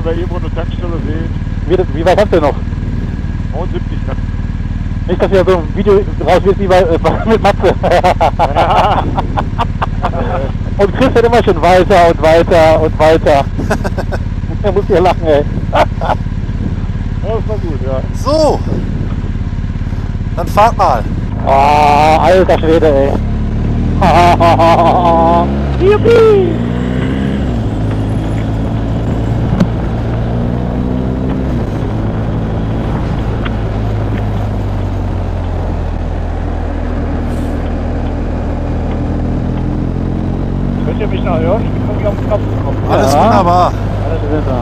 wir irgendwo eine Tankstelle sehen. Wie weit habt ihr noch? 79 dann. Nicht, dass hier so ein Video raus wird wie mit Matze. Ja. Und Chris wird immer schon weiter und weiter und weiter. Er muss hier lachen, ey. Das war gut, ja. So. Dann fahrt mal. Oh, alter Schwede, ey. Yippie! Könnt ihr mich noch hören? Ich bin irgendwie auf den Knopf gekommen. Alles Ja. wunderbar. Alles sind da.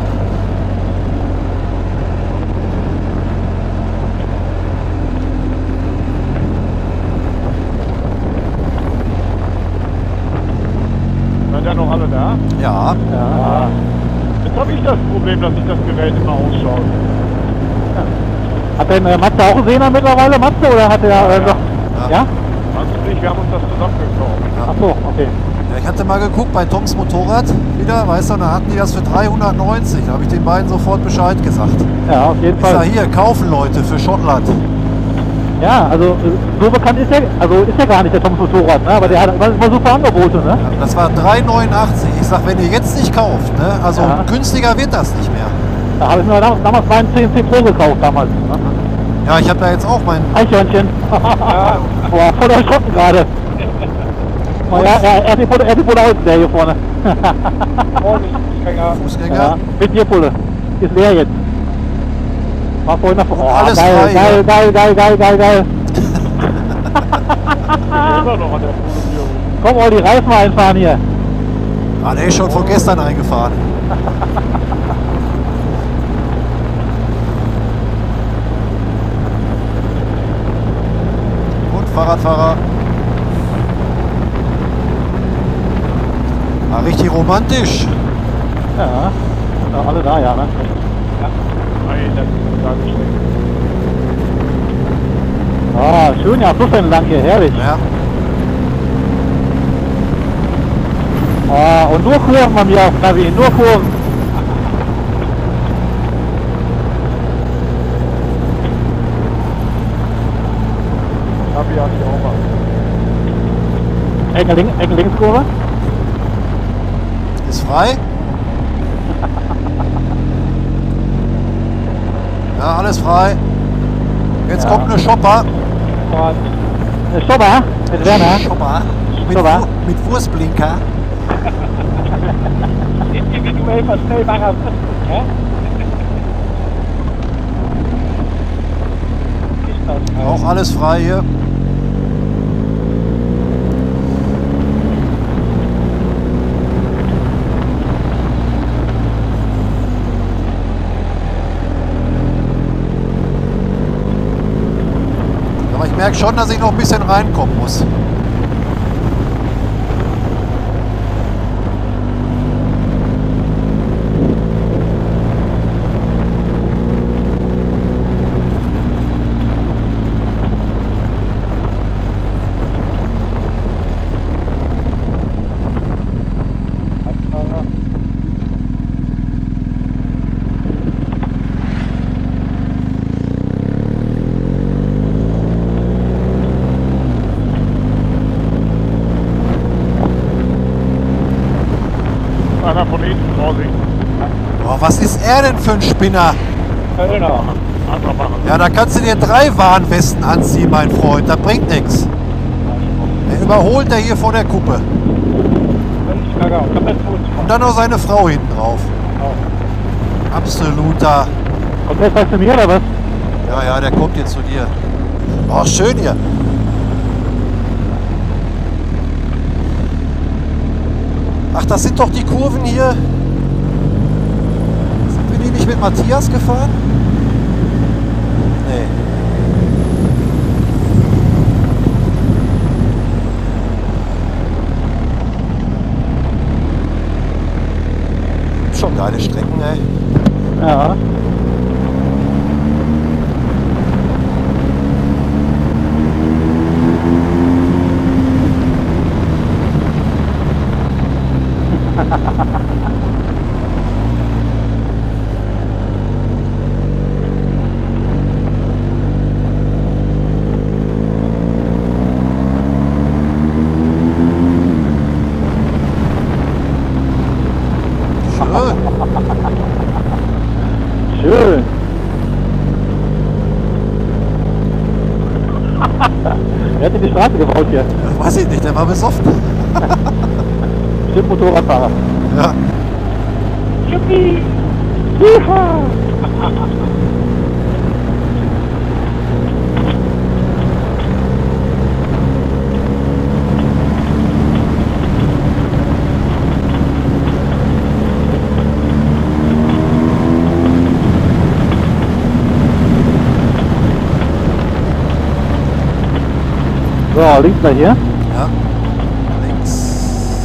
Seid ihr noch alle da? Ja. Ja. Jetzt habe ich das Problem, dass sich das Gerät immer ausschaut. Hat denn Matze auch einen Sehner mittlerweile, Matze? Oder hat er Ja. noch? Ja? Meinst du nicht, wir haben uns das zusammengekauft. Ach so, okay. Ja, ich hatte mal geguckt bei Toms Motorrad wieder, weißt du, da hatten die das für 390. Da habe ich den beiden sofort Bescheid gesagt. Ja, auf jeden Ich sag, Fall. hier, kaufen Leute für Schottland. Ja, also so bekannt ist er gar nicht, der Toms Motorrad, ne? Aber der hat immer super Angebote, ne? Das war 389. Ich sag, wenn ihr jetzt nicht kauft, ne, also Ja. günstiger wird das nicht mehr. Da habe ich mir damals meinen CNC Pro gekauft damals. Ne? Ja, ich habe da jetzt auch mein... Eichhörnchen. Boah, voll erschrocken gerade. Oh, ja, er hat die Pulle außen, der hier vorne. Vorsicht, Fußgänger. Fußgänger. Ja, mit dir Pulle. Ist leer jetzt. War vorhin nach vorne. Oh, Alles geil, frei, geil, ja. geil. Ich bin immer noch an der Produktion. Komm, Olli, Reifen einfahren hier. Ah, der ist schon von gestern eingefahren. Und Fahrradfahrer. Ah, richtig romantisch. Ja, alle da, ja, ne? Nein, das ist total geschenkt. Ah, schön, ja, Fluss entlang hier, herrlich. Ja. Ah, und nur Kurven bei mir auf dem Navi, nur Kurven. Hab ich eigentlich auch mal. Ecke Linkskurve. Ist frei. Ja, alles frei. Jetzt Ja. kommt eine Shopper. Stopper, mit Werner. Shopper. Shopper. Mit Wurstblinker. Individuell verstellbarer Fristen, ja? Auch alles frei hier. Aber ich merke schon, dass ich noch ein bisschen reinkommen muss. Einer von hinten, Vorsicht. Boah, was ist er denn für ein Spinner? Kölner. Einfach machen. Ja, da kannst du dir 3 Warnwesten anziehen, mein Freund. Das bringt nichts. Er überholt der hier vor der Kuppe. Und dann noch seine Frau hinten drauf. Absoluter. Und jetzt sagst du mir, oder was? Ja, ja, der kommt jetzt zu dir. Oh, schön hier. Ach, das sind doch die Kurven hier. Sind wir die nicht mit Matthias gefahren? Nee. Schon geile Strecken, ey. Ja. Schön. Schön. Wer hat in die Straße gebaut hier? Weiß ich nicht, der war besoffen. Bestimmt Motorradfahrer. Ja. Yippie! Yeehaw! So, links mal hier. Ja. Links.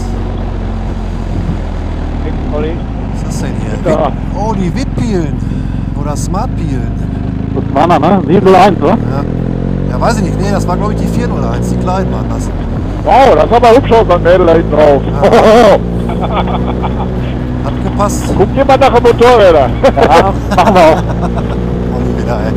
Olli. Was ist das denn hier? Da. Oh, die Witpielen. Oder Smartpielen. Das war ne? 701, oder? Ja. Ja, weiß ich nicht. Nee, das war glaube ich die 401. Die kleinen waren das. Wow, das sah aber hübsch aus, ein Mädel da hinten drauf. Hat gepasst. Guckt jemand nach den Motorrädern. Ja, machen wir auch. Olli wieder, ey.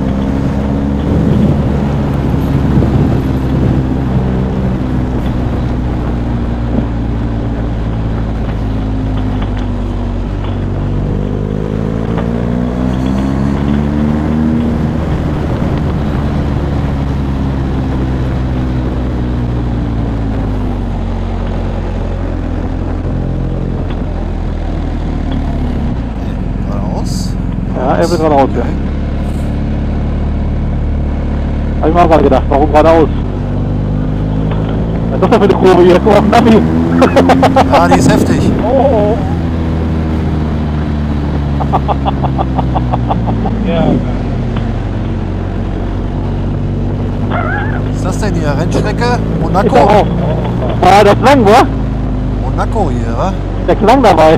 Geradeaus. Ja, er will geradeaus, ja. Hab ich mir auch mal gedacht, warum geradeaus? Was ist das denn für eine Kurve hier? Guck auf den Navi! Ja, die ist heftig. Oh. Ja. Was ist das denn hier? Rennstrecke? Monaco? Ich auch. Ah, der Klang, wa? Monaco hier, wa? Der Klang dabei.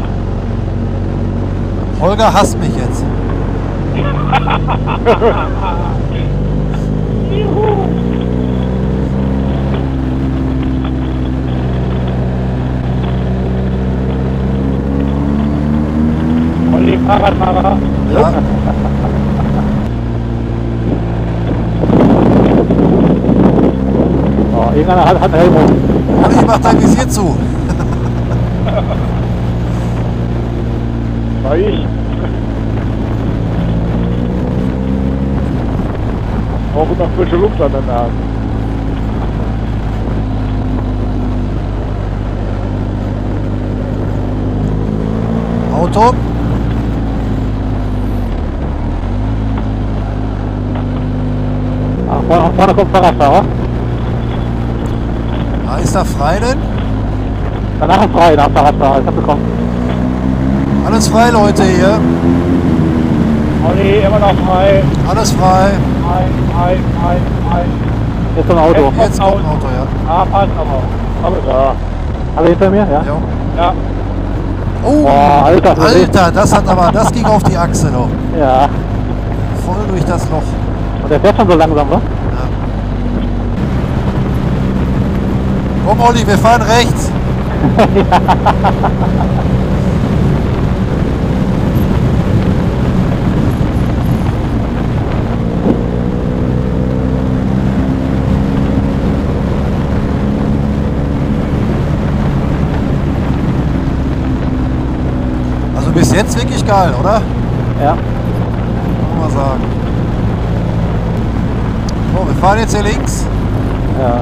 Holger hasst mich jetzt. Olli, Fahrradfahrer. Ja. Oh, irgendeiner hat einen Helm um. Olli, mach dein Visier zu. War ich. Auch immer frische Luft an der Nase. Auto. Ah, vorne kommt Fahrradfahrer. Da ist er frei denn? Danach ist frei, nach Fahrradfahrer. Ich hab bekommen. Alles frei, Leute, hier. Olli, immer noch frei. Alles frei. Frei. Jetzt ein Auto. Jetzt kommt ein Auto, ja. Ah, passt aber. Aber da. Alle hinter mir, ja? Jo. Ja. Oh, Boah, Alter, Alter, das ging auf die Achse doch. Ja. Voll durch das Loch. Und der fährt schon so langsam, wa? Ja. Komm, Olli, wir fahren rechts. Also bis jetzt wirklich geil, oder? Ja. Kann man sagen. So, wir fahren jetzt hier links. Ja.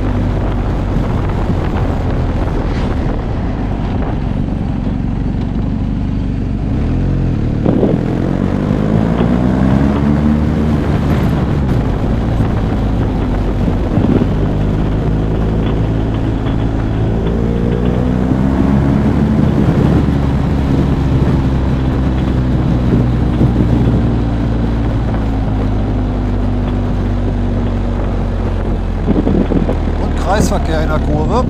Kreisverkehr in der Kurve.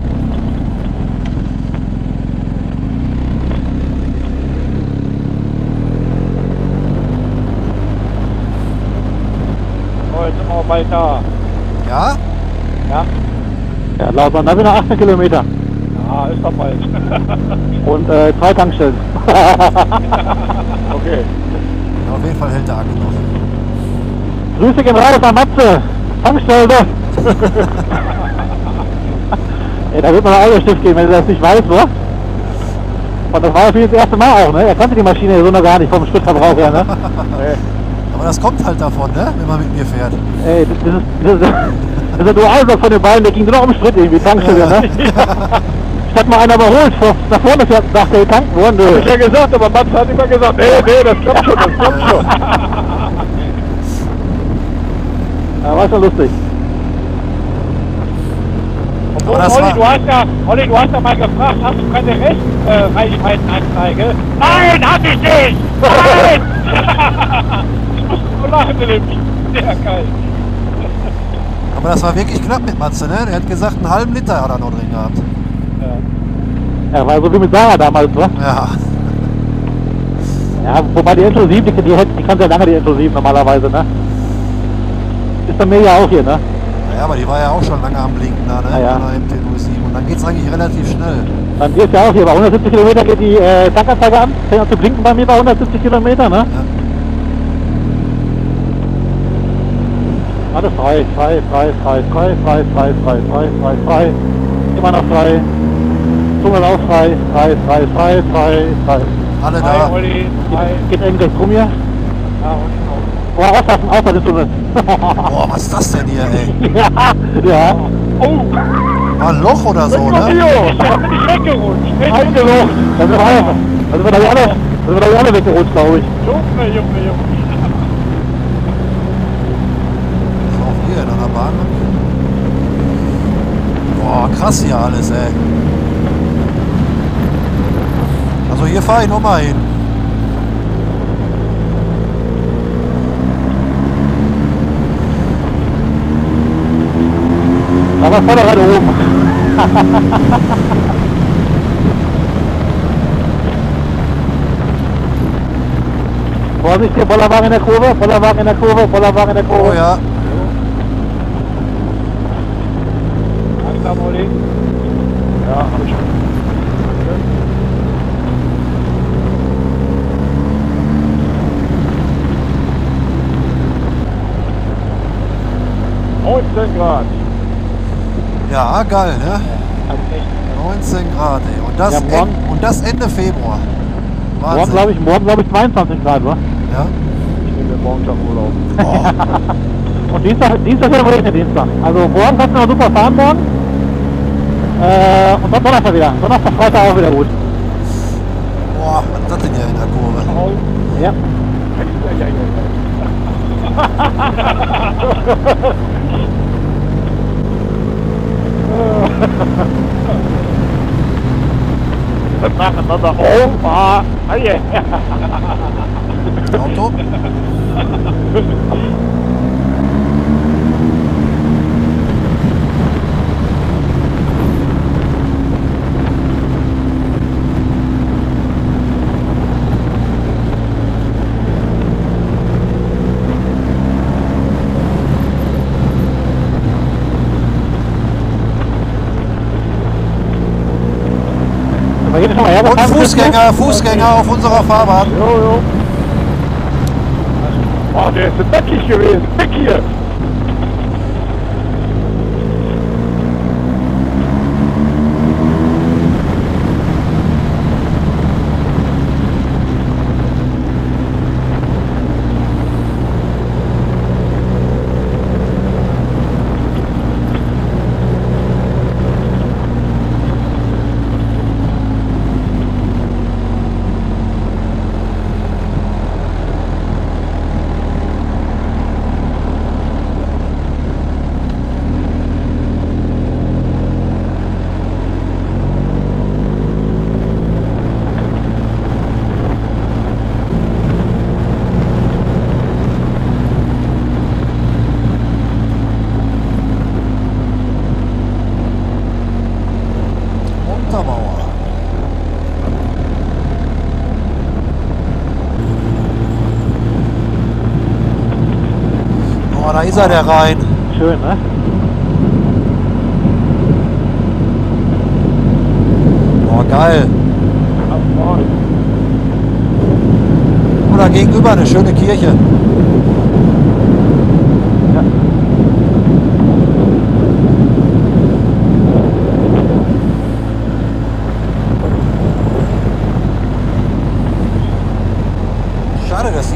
So, jetzt sind wir auch bald da. Ja? Ja? Ja, laut meinem Navi noch 18 Kilometer. Ja, ist doch bald. Und 2 Tankstellen. Okay. Ja, auf jeden Fall hält der Akku noch. Grüße gehen raus an Matze. Tankstelle. Ey, da wird man auch Stift gehen, wenn du das nicht weißt, oder? Und das war ja für ihn das erste Mal auch, ne? Er kannte die Maschine so noch gar nicht vom Spritverbrauch her, ne? Aber das kommt halt davon, ne? Wenn man mit mir fährt. Ey, das ist der Dualblock von den beiden, der ging nur noch um Sprit irgendwie, Tankstelle, ne? Statt mal einer überholt, nach vorne fährt, dachte er, tanken wollen. Hab ich ja gesagt, aber Mats hat immer gesagt, nee, das klappt schon, das klappt schon. Ja, war schon lustig. Obwohl, Aber das Olli, war- du hast ja mal gefragt, hast du keine Restreichweitenanzeige? Nein, hab ich nicht! Nein! Ich muss nur lachen in dem Sehr geil. Aber das war wirklich knapp mit Matze, ne? Der hat gesagt, einen halben Liter hat er noch drin gehabt. Ja, war so wie mit Sarah damals, wa? Ja. Ja, wobei die Intro 7, die kann ja lange die Intro 7 normalerweise, ne? Ist bei mir ja auch hier, ne? Ja, aber die war ja auch schon lange am Blinken da, ne? Ja, ja. An der MT-07. Und dann geht's eigentlich relativ schnell. Dann geht's ja auch hier, bei 170 Kilometer geht die Tankanzeige an, fängt an zu blinken bei mir bei 170 Kilometer, ne? Ja. Alles frei, frei. Immer noch frei. Tunnel auch frei. Alle Hi, da. Olli. Hi. Geht irgendwas rum hier? Ja, Olli auch. Boah, aufpassen, außer den Tunnel. Boah, was ist das denn hier, ey? Ja. Oh, War ein Loch oder so, ne? ich hab nicht weggerutscht. Eingerutscht. Da sind wir da alle weggerutscht, glaube ich. Junge. So, auch hier in einer Bahn. Boah, krass hier alles, ey. Also hier fahre ich nochmal hin. Da war Vorderrad oben. Vorsicht, hier Bollerwagen in der Kurve, Bollerwagen in der Kurve. Oh ja. Langsam, Olli. Ja, hab ich schon. 19 Grad. Ja, geil, ne? Also echt. 19 Grad, ey. Und das, Ja, morgen- und das Ende Februar. Morgen Wahnsinn. glaube ich 22 Grad, wa? Ja. Ich nehme mir morgen Tag Urlaub. Oh, Und Dienstag wieder regnet Dienstag. Also morgen kannst du noch super fahren morgen. Und dann Donnerstag wieder. Donnerstag, Freitag auch wieder gut. boah, was ist das denn hier in der Kurve? Ja. Und nacheinander. Oh, Haie. Auto? Aber hier ist schon mal Und hergefahren. Fußgänger auf unserer Fahrbahn. Jo. Oh, der ist dreckig gewesen. Weg hier. Untermauer. Oh, da ist er, der Rhein. Schön, ne? Oh, geil. Oder gegenüber eine schöne Kirche.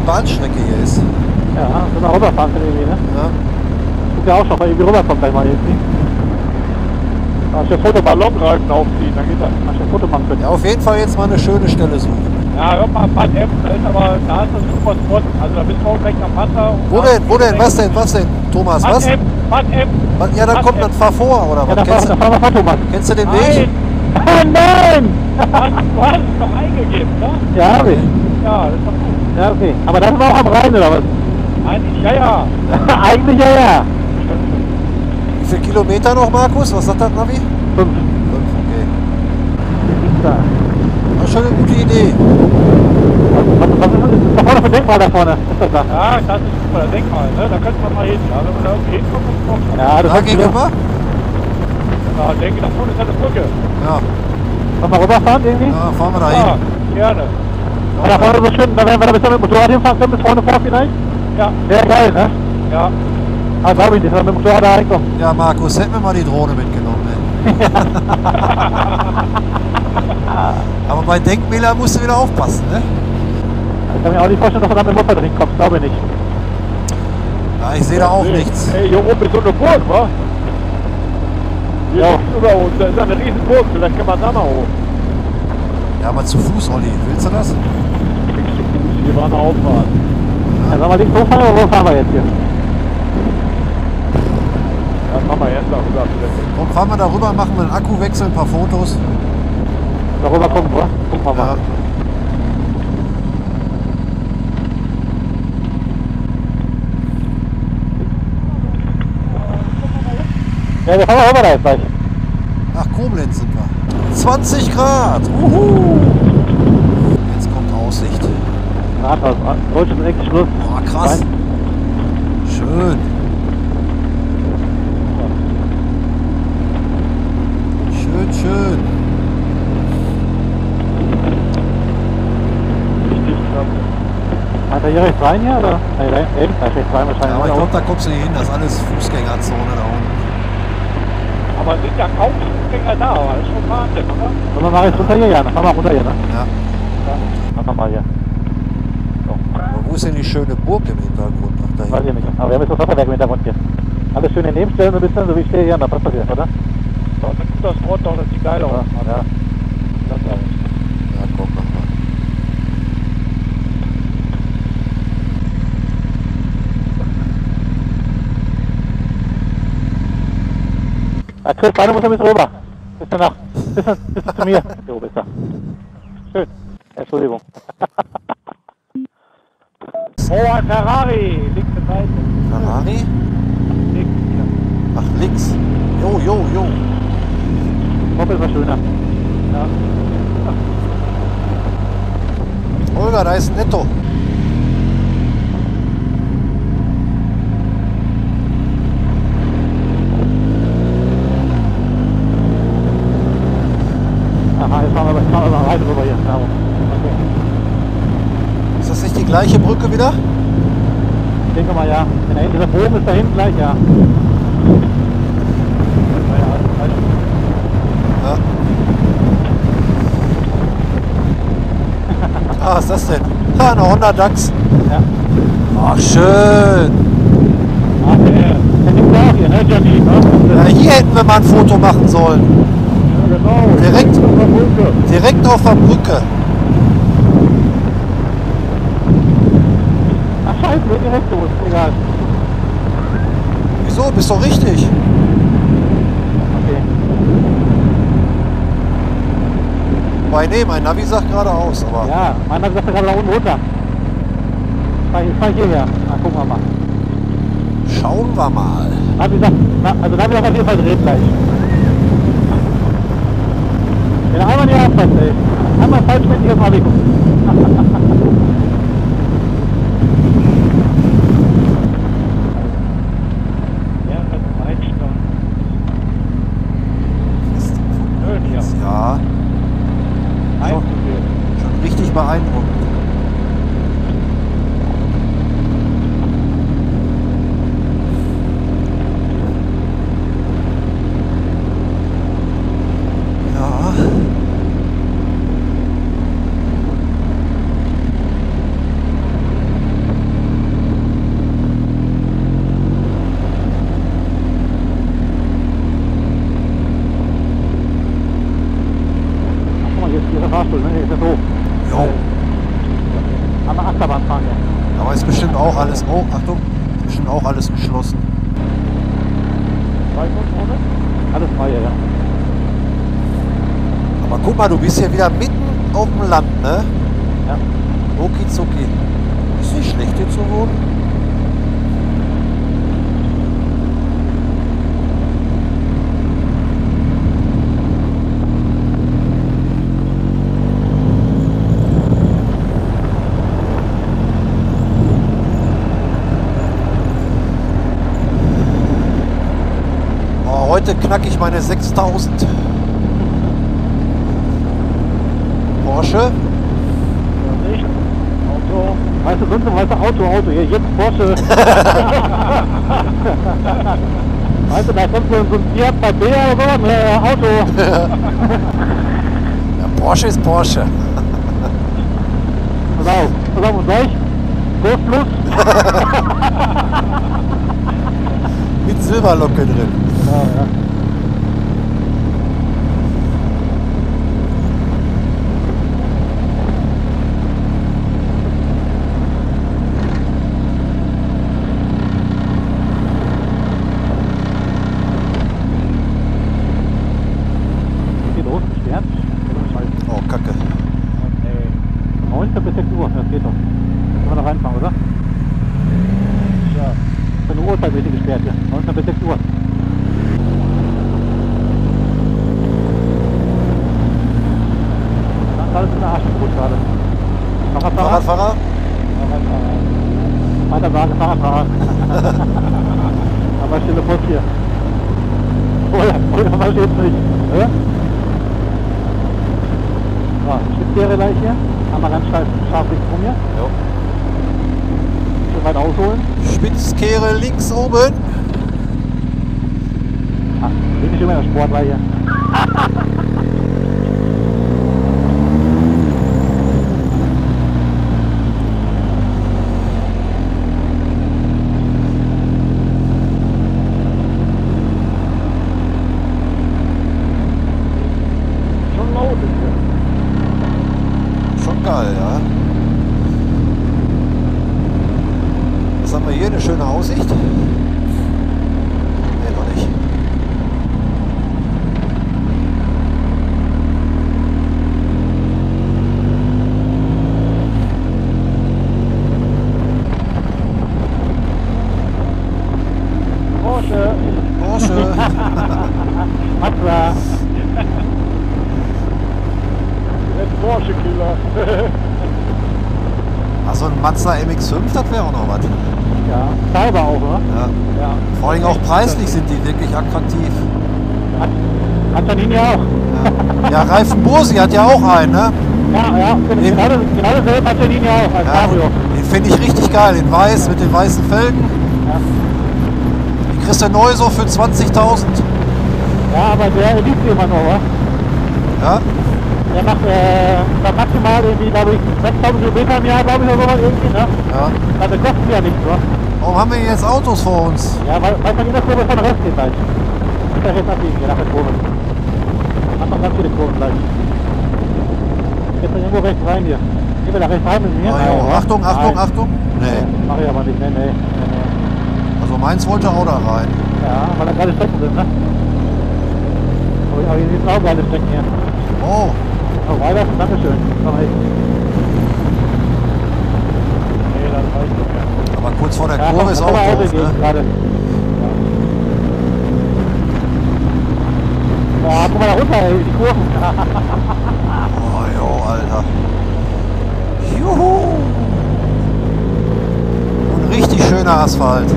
Bahnstrecke hier ist. Ja, so eine rüberfahren kann irgendwie, ne? Ja. Guck ja auch schon, weil irgendwie rüberkommt gleich mal irgendwie. Da ist der Ballonreifen aufziehen, dann geht das. Hast du ein Foto machen können? Ja, auf jeden Fall jetzt mal eine schöne Stelle suchen. Ja, hör mal, Bad Ems, da ist aber, da ist ein super Spot. Also da bist du auch direkt am Wasser. Wo denn? Wo denn? Was denn? Was denn? Thomas, Bad was? Ems, Bad Ems. Ja, dann komm, dann fahr vor, oder Ja, was? da fahren wir vor, Thomas. Kennst du den Nein, Weg? Nein! du hast es doch eingegeben, ne? Ja, hab ich. Ja, das ist doch gut. Ja, okay. Aber das war auch am Rhein, oder was? Eigentlich, ja. Eigentlich ja, ja. Wie viele Kilometer noch, Markus? Was sagt das Navi? 5, 5. okay. Da. Das ist schon eine gute Idee. Was ist da vorne für ein Denkmal da vorne? Ist das da? Ja, das ist super, das Denkmal, ne? Da könnte man mal hin. Ja, wenn man da irgendwie hinkommt, kommt man. Ja, das Da ist gegenüber? Ja, ich denke, da vorne ist eine Brücke. Ja. Wollen wir rüberfahren irgendwie? Ja, fahren wir da Ja, hin. gerne. Ja, da vorne so schön, da werden wir da bis mit dem Motorrad hinfahren können, bis vorne vor vielleicht? Ja, Wäre geil, ne? ja. Ah, glaube ich nicht, wenn wir mit dem Motorrad da reinkommen. Ja, Markus, hätten wir mal die Drohne mitgenommen. Ey. Aber bei Denkmälern musst du wieder aufpassen, ne? Ich kann mir auch nicht vorstellen, dass du da mit dem Moped reinkommst, glaube ich nicht. Ja, ich sehe da auch nichts. Hey, hier oben ist so eine Burg, wa? Hier Ja. links über uns, da ist eine riesen Burg, vielleicht kann man da mal hoch. Ja, aber zu Fuß, Olli. Willst du das? Hier war eine Autobahn. Ja, sollen wir links hochfahren oder wo fahren wir jetzt hier? Ja, machen wir erst darüber. Komm, fahren wir da rüber, machen wir einen Akkuwechsel, ein paar Fotos. Darüber kommen, oder? Gucken wir mal. Ja. Ja, wir fahren mal rüber da jetzt gleich. Nach Koblenz sind wir. 20 Grad. Uhu. Jetzt kommt Aussicht. Rathaus, deutsches Eckschluss. Boah, krass. Schön. Schön, schön. Hat er hier rechts rein hier, oder? Nee, da hinten, da ist rechts rein wahrscheinlich. Ja, aber ich oder? glaube, da kommst du nicht hin. Das ist alles Fußgängerzone da unten. Aber es sind ja kaum Fußgänger da, aber das ist schon Wahnsinn, oder? Sollen wir mal jetzt runter hier? Ja, dann fahren wir runter hier, ne? Ja. Machen wir mal hier. Aber wo ist denn die schöne Burg im Hintergrund? Ach, da Weiß hinten. ich nicht. Aber wir haben jetzt das Wasserwerk im Hintergrund hier. Alles schön in Nebenstellen so ein bisschen, so wie ich stehe hier, und da passt das hier, oder? Das ist ein guter Spot, doch, das sieht geil aus. Ja. Das ist alles. Ja, komm, mach mal. Ja, Chris, beide muss ein bisschen rüber. Bisschen nach. Bisschen zu mir. Jo, bis da. Schön. Entschuldigung. Oh, ein Ferrari, linke Seite. Ferrari? Links, ja. Ach, links. Jo, jo, jo. Moped war schöner. Ja. Holger, da ist ein Netto. Aha, jetzt fahren wir mal weiter rüber hier. Ja, okay. Ist das nicht die gleiche Brücke wieder? Ich denke mal, ja. Wenn da hinten dieser Bogen ist, da hinten gleich, ja. Ja. Ah, was ist das denn? Ha, eine Honda DAX. Ja. Ach, schön. Ah, der liegt ja auch hier, ne? Johnny, ne? Ja, hier hätten wir mal ein Foto machen sollen. Ja, genau. Direkt auf der Brücke. Ach, scheiße, wird direkt los. Egal. Wieso? Bist doch richtig. Okay. Wobei, nee, mein Navi sagt geradeaus, aber Ja, meiner sagt gerade da unten runter. Fahr ich hierher. Na, gucken wir mal. schauen wir mal. Navi sagt, also Navi sagt auf jeden Fall drehen gleich. Wenn er einmal nicht aufpasst, ey. Einmal falsch mit dir Navi gucken. Ja, das ist Einstein. Schön hier. Ja, Einzugehen. schon richtig beeindruckend. Ja. auch alles. Oh, Achtung, zwischen auch alles geschlossen. Alles frei, ja. Aber guck mal, du bist hier wieder mitten auf dem Land, ne? Ja. Okizuki. Ist nicht schlecht hier zu wohnen. Oh, heute knacke ich meine 6000. Porsche. Ja, nicht. Auto. Weißt du, sonst weißt du, Auto, hier, jetzt Porsche. Weißt du, da kommt so ein Fiat bei B oder so, ein Auto. Ja, Porsche ist Porsche. Pass auf, und gleich, Golf Plus. Mit Silberlocke drin. Ja, ja. Oh, Kacke. Okay. 19 bis 6 Uhr, das geht doch. Können wir noch reinfahren, oder? Ja. Für eine Uhrzeit wird die gesperrt hier. 19 bis 6 Uhr. Das ist alles in der Arschgebot gerade. Fahrradfahrer? Fahrradfahrer? Weiter sagen, Fahrradfahrer. Aber stille Post hier. Oder versteht's nicht. Ja? So, Spitzkehre gleich hier. Einmal ganz scharf links rum hier. Jo. Schön weit ausholen. Spitzkehre links oben. Ach, bin ich immer in der Sportler hier. Schon laut ist hier. Schon geil, ja. Was haben wir hier? Eine schöne Aussicht? Nee, noch nicht. Porsche. Porsche. Mazda. Der Porsche-Killer. Also ein Mazda MX-5, das wäre auch noch was. Ja, Cyber auch, oder? Ja. Ja. Vor allem auch preislich sind die wirklich attraktiv. Hat Janini auch. Ja, Reifen Bursi hat ja auch einen, ne? Ja, genau dasselbe hat Janini auch als Ja, Cabrio. den finde ich richtig geil, in weiß, mit den weißen Felgen. Ja. Die kriegst du neu so für 20.000. Ja, aber der liebt jemand noch, wa? Ja? Der macht maximal irgendwie, glaube ich, 6.000 Kilometer im Jahr, glaube ich, oder sowas irgendwie, ne? Ja. Also kosten ja nichts, wa? Warum haben wir jetzt Autos vor uns? Ja, weil man in der Kurve von rechts geht gleich. Ich kann jetzt abbiegen, je nach der Kurve. Hat noch ganz viele Kurven gleich. Jetzt dann irgendwo rechts rein hier. Gehen wir da rechts rein mit mir? Oh, jo. Nein, wa? Achtung, Achtung, Nein. Achtung. Nee. Mach ich aber nicht, nee. Also meins wollte auch da rein. Ja, weil da gerade Strecken sind, ne? Aber hier sind auch geile Strecken hier. Oh, Oh, weiter, Dankeschön. Komm, echt. Nee, das reicht nicht mehr. aber kurz vor der Ja, Kurve ist auch doof, geht ne? gerade. Ja, guck mal da runter, ey, die Kurven. Oh, jo, Alter. Juhu. Und richtig schöner Asphalt.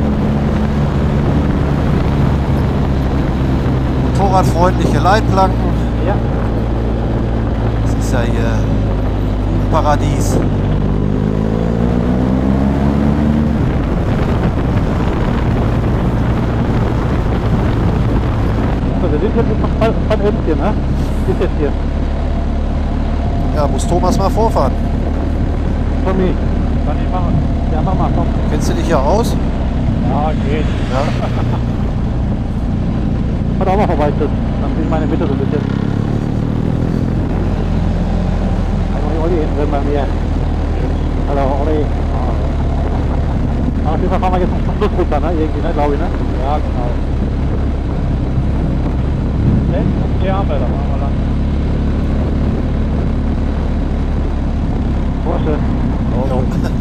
Motorradfreundliche Leitplanken. Ja. Das ist ja hier ein Paradies. So, wir sind jetzt von Emschen, ne? Ist jetzt hier. Ja, muss Thomas mal vorfahren. Tommy. Kann ich machen. Ja, mach mal, komm. Kennst du dich hier aus? Ja, geht. Ja. Fahr auch mal vorbei, Chris. Dann bin ich meine Mitte so ein bisschen. Hallo Olli, hinten drin bei mir. Hallo Olli. Aber auf jeden Fall fahren wir jetzt zum Schluss runter, ne? Irgendwie, ne? Glaube ich, ne? Ja, genau. Letzten Therme, da machen wir lang. Porsche. Jo.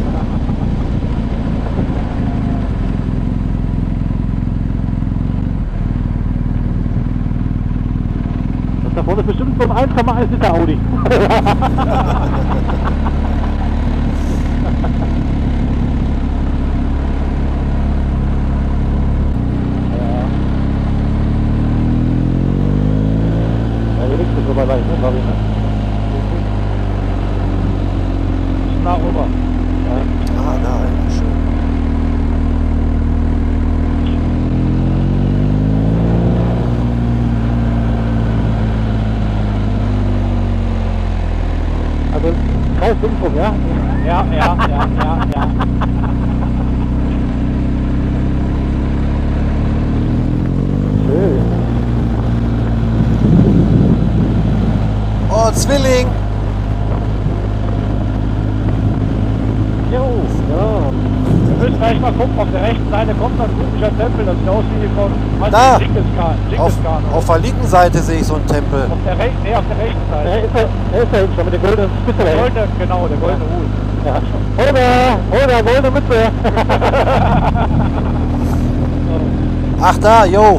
Das da vorne ist bestimmt so ein 1,1 Liter Audi. Ja, hier liegt es drüber gleich, ne? Glaube ich, ne? Nah rüber. Ah, nein, schön. Also, Kreisdingsrum, ja? Ja. Schön. Oh, Zwilling! Jo, ja. Wir müssen gleich mal gucken, auf der rechten Seite kommt ein typischer Tempel, das sieht aus wie von Da! Genghis-Khan. Auf der linken Seite sehe ich so einen Tempel. Auf der rechten Seite. Er ist ja hinten schon mit der goldenen Spitze. Der goldene, genau, der goldene Hut. Ja. Oder, goldene Mütze. Ach da, yo!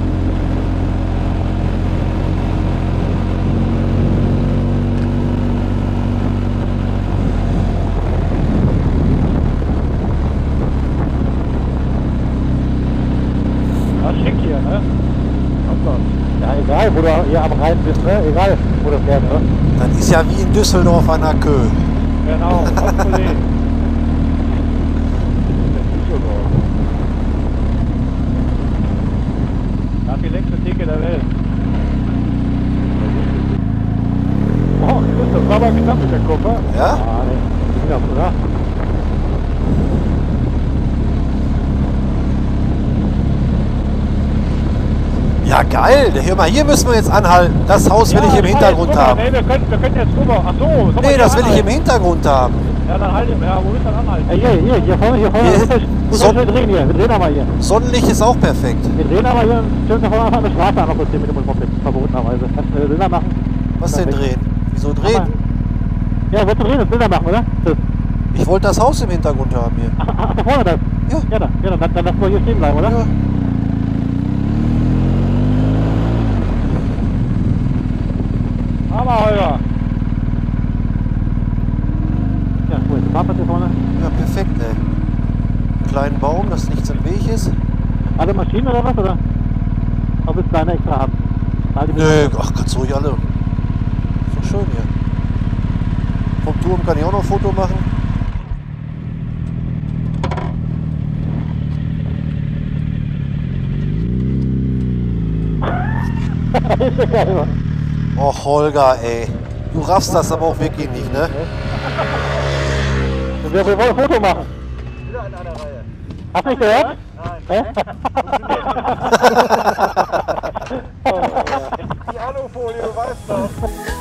Das ist schick hier, ne? Ja, egal, wo du hier am Rhein bist, ne? Egal, wo du fährst, ne? Das ist ja wie in Düsseldorf an der Köh. Genau, Kollege. Das ist die längste Theke der Welt. Oh, das war aber knapp mit der Kupfer. Ja? Ah, ne. Ja, oder? Ja, geil! Hör mal, hier müssen wir jetzt anhalten. Das Haus will ich im Hintergrund haben. Nee, wir können jetzt rüber. Ach so. Nee, das will ich im Hintergrund haben. Ja, dann halt, ja, wo willst du dann anhalten? Hier vorne. Hier. Wir drehen hier. Wir drehen aber hier. Sonnenlicht ist auch perfekt. Wir drehen aber hier. Schön da vorne eine Straße einmal kurz hier mit dem Moped. Verbotenerweise. Kannst du Bilder machen? Was denn drehen? Wieso drehen? Ja, wolltest du drehen? Das Bilder machen, oder? Das. Ich wollte das Haus im Hintergrund haben hier. Ach, da vorne das? Ja. Ja, dann lass mal hier stehen bleiben, oder? Ja. Aber Holger. Ja, cool. Du fahrst das hier vorne. Ja, perfekt, ey. Einen kleinen Baum, dass nichts im Weg ist. Alle Maschinen oder was, oder? Ob willst du eine extra haben? Nö, ach, kannst du ruhig alle. Ist doch schön hier. Vom Turm kann ich auch noch ein Foto machen. ist ja geil, Mann. Och, Holger, ey. Du raffst das aber auch wirklich nicht, ne? Wir wollen ein Foto machen. Wieder in einer Reihe. Hast du nicht gehört? Nein. Hä? Die Alufolie, du weißt doch.